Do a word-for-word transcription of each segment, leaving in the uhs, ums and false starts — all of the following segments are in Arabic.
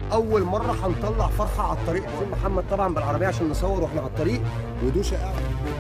اول مره هنطلع فرحه على الطريق. عايزين محمد طبعا بالعربيه عشان نصور واحنا على الطريق، ودوشه قاعد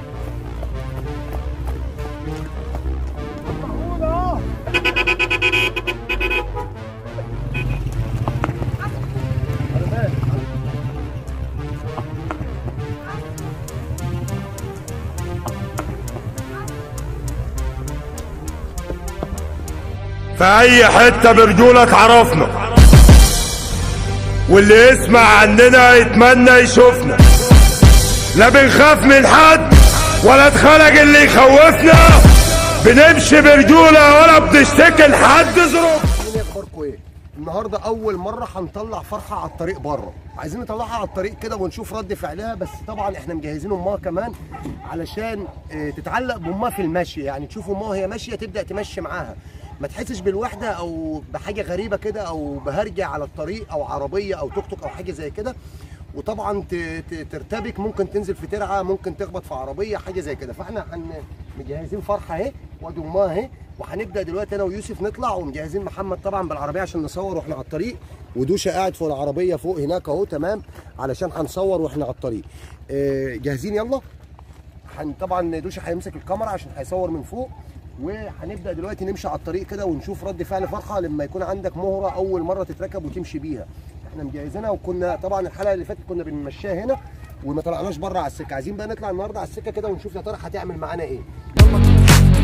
في اي حتة برجولة تعرفنا، واللي يسمع عننا يتمنى يشوفنا. لا بنخاف من حد ولا اتخلق اللي يخوفنا، بنمشي برجولة ولا بنشتكي لحد ظروف. اخباركم ايه؟ النهارده اول مره هنطلع فرحه على الطريق بره، عايزين نطلعها على الطريق كده ونشوف رد فعلها. بس طبعا احنا مجهزين امها كمان علشان تتعلق بامها في المشي، يعني تشوف امها وهي ماشيه تبدا تمشي معاها، ما تحسش بالوحده او بحاجه غريبه كده او بهرجه على الطريق او عربيه او توك توك او حاجه زي كده. وطبعا ترتبك، ممكن تنزل في ترعه، ممكن تخبط في عربيه، حاجه زي كده. فاحنا مجهزين فرحه اهي وادي امها اهي، وهنبدا دلوقتي انا ويوسف نطلع، ومجهزين محمد طبعا بالعربيه عشان نصور واحنا على الطريق، ودوشه قاعد فوق العربيه فوق هناك اهو تمام علشان هنصور واحنا على الطريق. جاهزين؟ يلا. طبعا دوشه هيمسك الكاميرا عشان هيصور من فوق، وهنبدا دلوقتي نمشي على الطريق كده ونشوف رد فعل فرحه لما يكون عندك مهره اول مره تتركب وتمشي بيها. احنا مجهزينها، وكنا طبعا الحلقه اللي فاتت كنا بنمشيها هنا وما طلعناش بره على السكه. عايزين بقى نطلع النهارده على السكه كده ونشوف يا ترى هتعمل معانا ايه. يلا.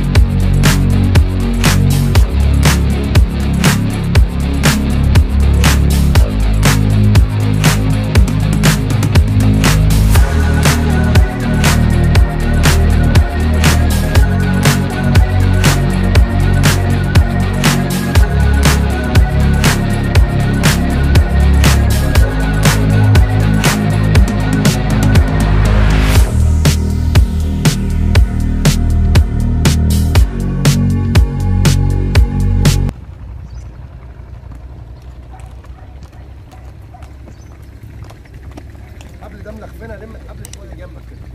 قبل ده ملخفنا، لم الحبل شويه جنبك كده.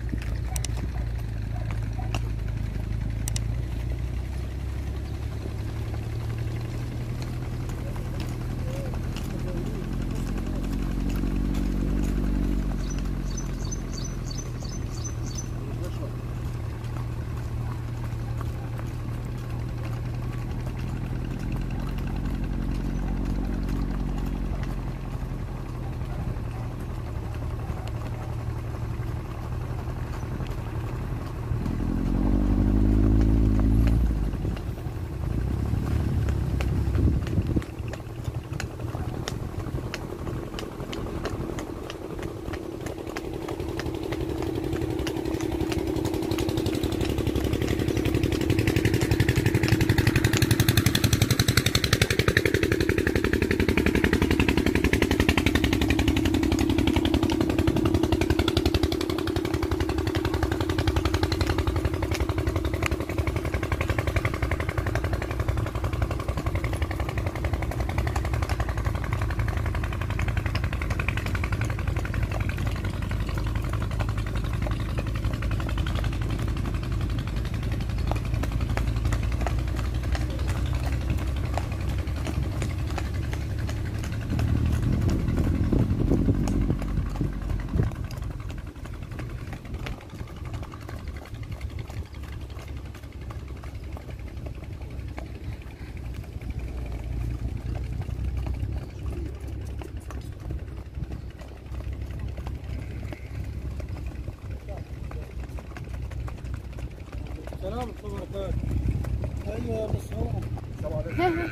سلام عليكم وبركاته. ايوه بس هو السلام عليكم.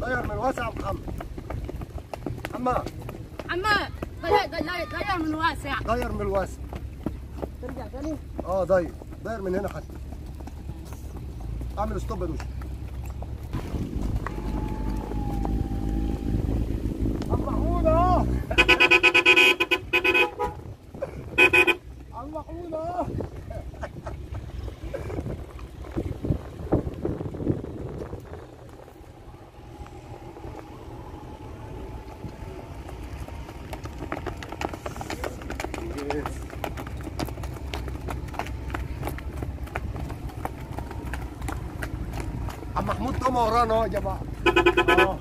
طير من الواسع يا محمد. محمد عمار داير من واسع. داير من الواسع. ترجع تاني؟ اه داير داير من هنا حتى. اعمل ستوب يا دوشه. عم محمود اهو. عم محمود اهو. عم محمود طمع ورانا اهو يا جماعه. اه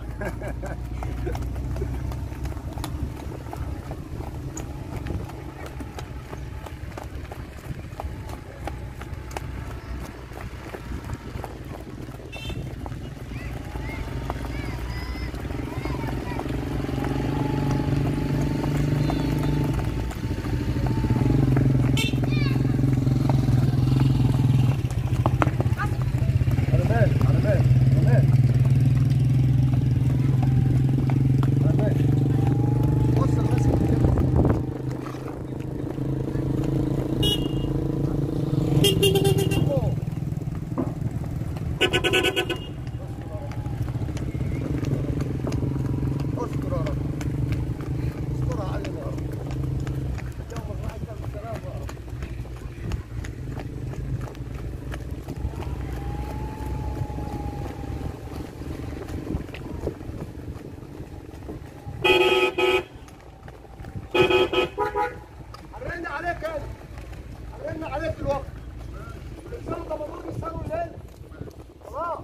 حرينا عليك انا حرينا عليك الوقت. الانسان ده مضروب السنه والليل خلاص.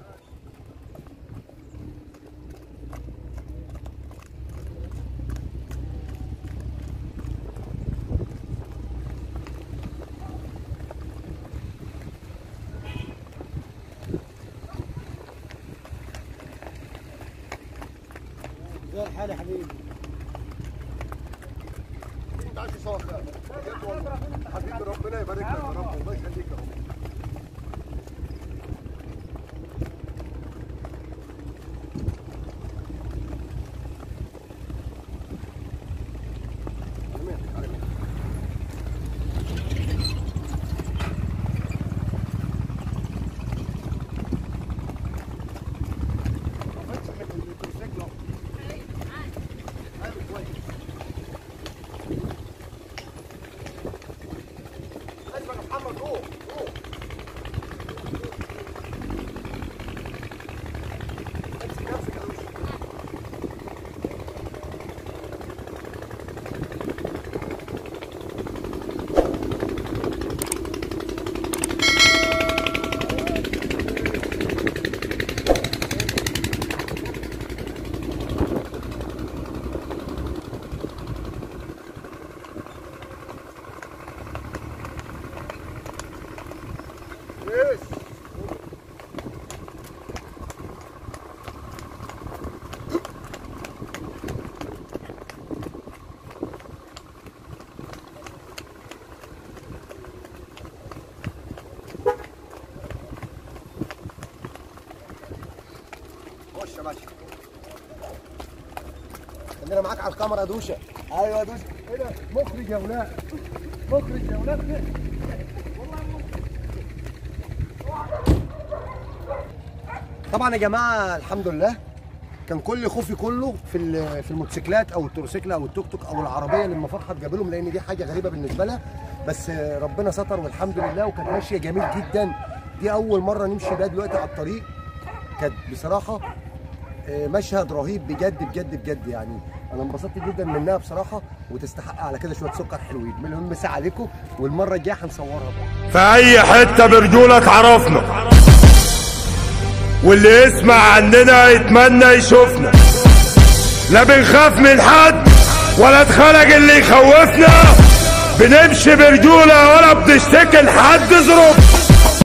زي الحال يا حبيبي. تعال صور حبيبي ربنا يبارك لك يا رب الله يخليك يا رب. خش يا باشا. خلينا معاك على الكاميرا يا دوشه. ايوه يا دوشه. ايه ده؟ مخرج يا ولاد. مخرج يا ولاد كده. طبعا يا جماعه الحمد لله كان كل خوفي كله في في الموتوسيكلات او التروسيكل او التوك توك او العربيه اللي لما فرحت جاب لهم، لان دي حاجه غريبه بالنسبه لها، بس ربنا ستر والحمد لله وكانت ماشيه جميل جدا. دي اول مره نمشي بيها دلوقتي على الطريق، كانت بصراحه مشهد رهيب بجد بجد بجد. يعني انا انبسطت جدا منها بصراحه، وتستحق على كده شويه سكر حلوين. المهم مسا عليكم، والمره الجايه هنصورها بقى في اي حته برجولك عرفنا، واللي يسمع عننا يتمنى يشوفنا. لا بنخاف من حد ولا اتخلق اللي يخوفنا، بنمشي برجوله ولا بنشتكي لحد ظروف.